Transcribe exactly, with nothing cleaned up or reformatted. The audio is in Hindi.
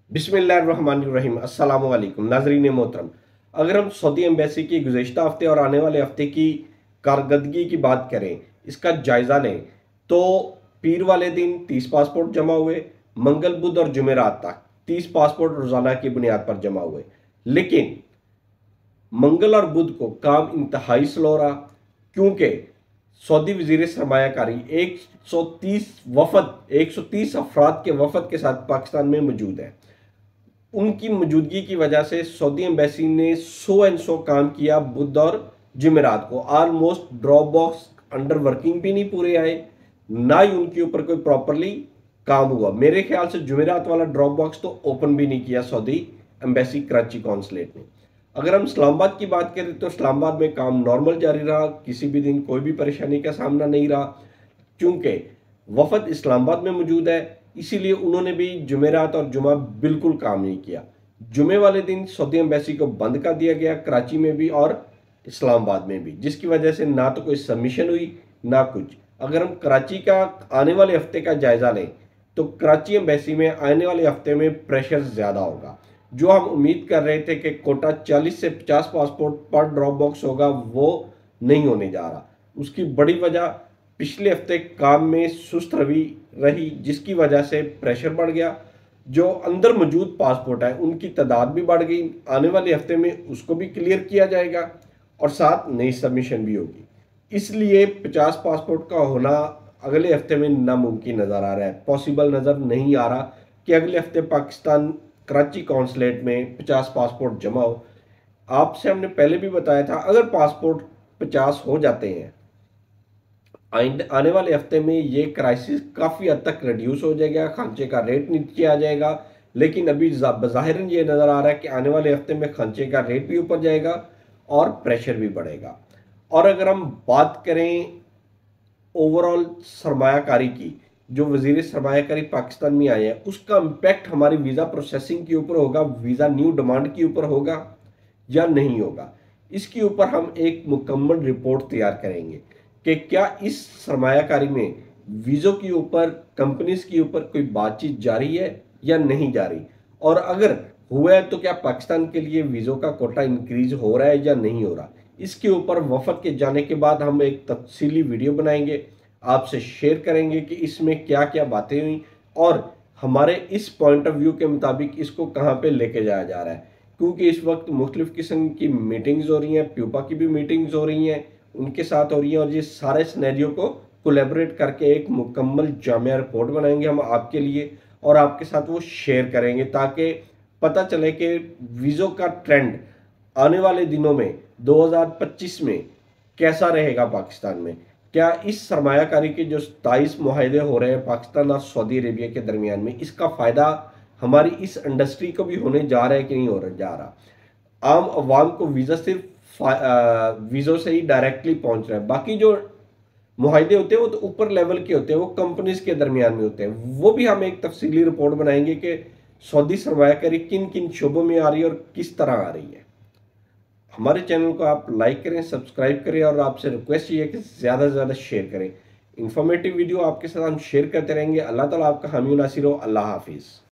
बिस्मिल्लाहिर्रहमानिर्रहीम अस्सलाम वालेकुम नाजरीन मोहतरम। अगर हम सऊदी एम्बेसी की गुज़श्ता हफ्ते और आने वाले हफ्ते की कारकर्दगी की बात करें, इसका जायज़ा लें, तो पीर वाले दिन तीस पासपोर्ट जमा हुए, मंगल बुध और जुमेरात तक तीस पासपोर्ट रोज़ाना की बुनियाद पर जमा हुए। लेकिन मंगल और बुध को काम इंतहाई स्लो रहा, क्योंकि सऊदी वजीर सरमायाकारी एक सौ तीस वफद एक सौ तीस अफराद के वफद के साथ पाकिस्तान में मौजूद है। उनकी मौजूदगी की वजह से सऊदी एम्बेसी ने सौ एंड सौ काम किया बुध और जुमेरात को। Almost drop box under working भी नहीं पूरे आए, ना ही उनके ऊपर कोई प्रॉपरली काम हुआ। मेरे ख्याल से जुमेरात वाला ड्रॉप बॉक्स तो ओपन भी नहीं किया सऊदी एम्बेसी कराची कॉन्सुलेट ने। अगर हम इस्लामाबाद की बात करें तो इस्लामाबाद में काम नॉर्मल जारी रहा, किसी भी दिन कोई भी परेशानी का सामना नहीं रहा, क्योंकि वफद इस्लामाबाद में मौजूद है। इसीलिए उन्होंने भी जुमेरात और जुमा बिल्कुल काम नहीं किया। जुमे वाले दिन सऊदी एम्बेसी को बंद कर दिया गया, कराची में भी और इस्लामाबाद में भी, जिसकी वजह से ना तो कोई सबमिशन हुई ना कुछ। अगर हम कराची का आने वाले हफ्ते का जायजा लें तो कराची एम्बेसी में आने वाले हफ्ते में प्रेशर ज़्यादा होगा। जो हम उम्मीद कर रहे थे कि कोटा चालीस से पचास पासपोर्ट पर ड्रॉप बॉक्स होगा, वो नहीं होने जा रहा। उसकी बड़ी वजह पिछले हफ्ते काम में सुस्त रवि रही, जिसकी वजह से प्रेशर बढ़ गया। जो अंदर मौजूद पासपोर्ट है उनकी तादाद भी बढ़ गई। आने वाले हफ्ते में उसको भी क्लियर किया जाएगा और साथ नई सबमिशन भी होगी। इसलिए पचास पासपोर्ट का होना अगले हफ्ते में नामुमकिन नज़र आ रहा है। पॉसिबल नज़र नहीं आ रहा कि अगले हफ्ते पाकिस्तान कराची कॉन्सुलेट में पचास पासपोर्ट जमा हो। आपसे हमने पहले भी बताया था, अगर पासपोर्ट पचास हो जाते हैं आने वाले हफ्ते में ये क्राइसिस काफ़ी हद तक रिड्यूस हो जाएगा, खर्चे का रेट नीचे आ जाएगा। लेकिन अभी बज़ाहिरन ये नज़र आ रहा है कि आने वाले हफ्ते में खर्चे का रेट भी ऊपर जाएगा और प्रेशर भी बढ़ेगा। और अगर हम बात करें ओवरऑल सरमायाकारी की, जो वजीर सरमायाकारी पाकिस्तान में आए हैं, उसका इम्पैक्ट हमारी वीज़ा प्रोसेसिंग के ऊपर होगा, वीज़ा न्यू डिमांड के ऊपर होगा या नहीं होगा। इसके ऊपर हम एक मुकम्मल रिपोर्ट तैयार करेंगे कि क्या इस सरमायाकारी में वीज़ों के ऊपर, कंपनीज के ऊपर कोई बातचीत जारी है या नहीं जारी, और अगर हुआ है तो क्या पाकिस्तान के लिए वीज़ों का कोटा इंक्रीज हो रहा है या नहीं हो रहा। इसके ऊपर वफद के जाने के बाद हम एक तफसीली वीडियो बनाएंगे, आपसे शेयर करेंगे कि इसमें क्या क्या बातें हुई और हमारे इस पॉइंट ऑफ व्यू के मुताबिक इसको कहाँ पे लेके जाया जा रहा है। क्योंकि इस वक्त मुख्तलिफ किस्म की मीटिंग्स हो रही हैं, प्यूपा की भी मीटिंग्स हो रही हैं, उनके साथ हो रही है, और ये सारे सिनेरियो को कोलैबोरेट करके एक मुकम्मल जामिया रिपोर्ट बनाएंगे हम आपके लिए और आपके साथ वो शेयर करेंगे, ताकि पता चले कि वीज़ों का ट्रेंड आने वाले दिनों में दो हज़ार पच्चीस में कैसा रहेगा पाकिस्तान में। क्या इस सरमायाकारी के जो सताईस मुआहदे हो रहे हैं पाकिस्तान और सऊदी अरेबिया के दरमियान में, इसका फ़ायदा हमारी इस इंडस्ट्री को भी होने जा रहा है कि नहीं हो जा रहा। आम आवाम को वीज़ा सिर्फ वीज़ों से ही डायरेक्टली पहुंच रहा है। बाकी जो मुआहदे होते हैं वो तो ऊपर लेवल के होते हैं, वो कंपनीज के दरमियान में होते हैं। वो भी हम एक तफसीली रिपोर्ट बनाएंगे कि सऊदी सरमायाकारी किन किन शोबों में आ रही है और किस तरह आ रही है। हमारे चैनल को आप लाइक करें, सब्सक्राइब करें, और आपसे रिक्वेस्ट ये है कि ज़्यादा से ज़्यादा शेयर करें। इंफॉर्मेटिव वीडियो आपके साथ हम शेयर करते रहेंगे। अल्लाह ताला आपका हामी नासिर हो। अल्लाह हाफिज़।